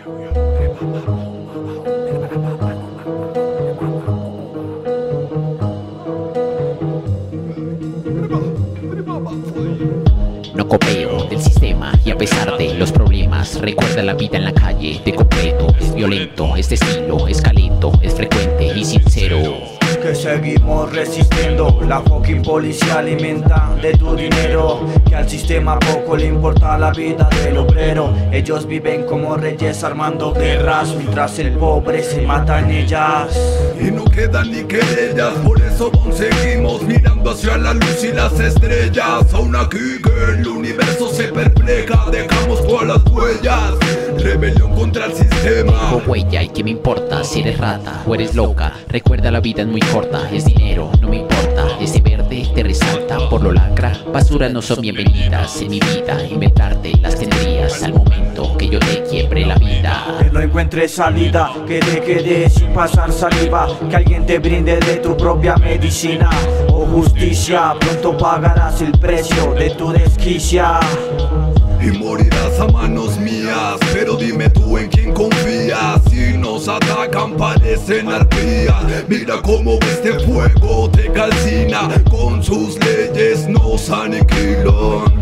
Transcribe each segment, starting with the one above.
No copio del sistema y a pesar de los problemas, recuerda la vida en la calle de completo. Es violento, este estilo es calento, es frecuente y sincero. Que seguimos resistiendo, la fucking policía alimenta de tu dinero. Que al sistema poco le importa la vida del obrero. Ellos viven como reyes armando guerras, mientras el pobre se mata en ellas. Y no quedan ni querellas, por eso aún seguimos mirando hacia la luz y las estrellas. Aún aquí que el universo se perpleja, dejamos todas las huellas. Rebelión contra el sistema. Dejo huella y qué me importa si eres rata o eres loca. Recuerda la vida es muy corta, es dinero, no me importa. Ese verde te resalta por lo lacra. Basuras no son bienvenidas en mi vida. Inventarte las tendrías al momento que yo te quiebre la vida. Que no encuentres salida, que te quedes sin pasar saliva. Que alguien te brinde de tu propia medicina o justicia. Pronto pagarás el precio de tu desquicia. Y morirás a manos mías, pero dime tú en quién confías. Si nos atacan parecen arpías. Mira cómo este fuego te calcina, con sus leyes nos aniquilan.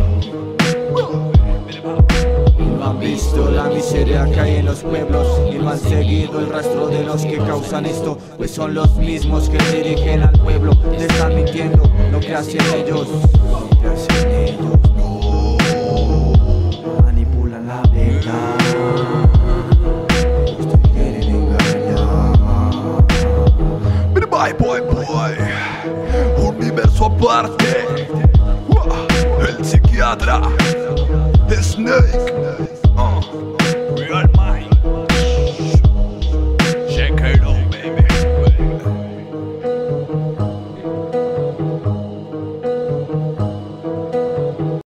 No han visto la miseria que hay en los pueblos y no han seguido el rastro de los que causan esto, pues son los mismos que dirigen al pueblo. Te están mintiendo, no creas en ellos, no creas en ellos. Manipulan la verdad, te quieren engañar. Bye boy boy, universo aparte. El psiquiatra Snake.